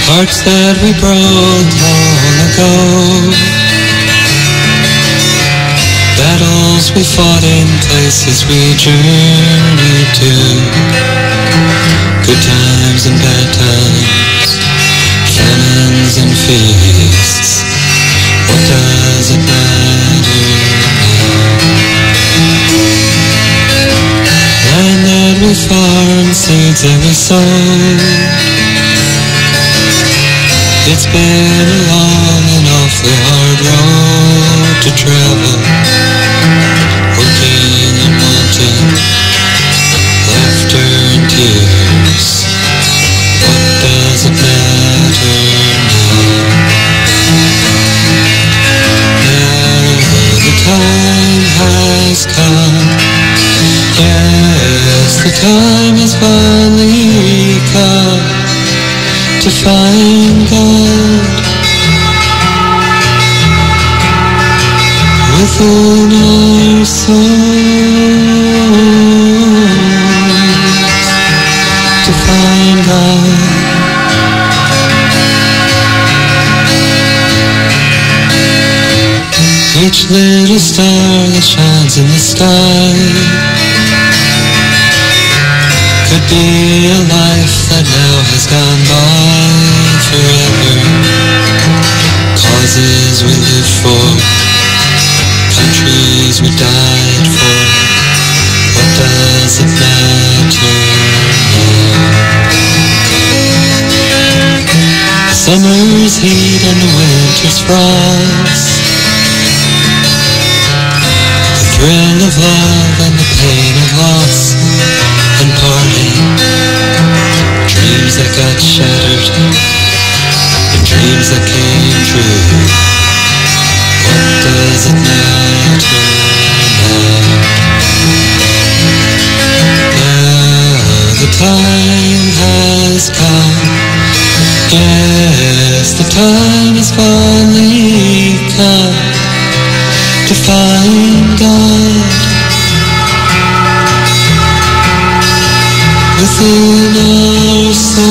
Hearts that we broke long ago, battles we fought in places we journeyed to, good times and bad times, famines and feasts. What does it matter now? Land that we farmed, seeds that we sowed, it's been a long and awfully hard road to travel, working and wanting, laughter and tears. What does it matter now? Now the time has come. Yes, the time has finally come to find God within our souls, to find God. Each little star that shines in the sky could be a life that now has gone by forever. Causes we live for, countries we died for. What does it matter now? The summer's heat and the winter's frost, the thrill of love and the pain of loss and parting, dreams that got shattered and dreams that came true. What does it matter now? Now the time has come. Yes, the time has finally come to find God within our souls,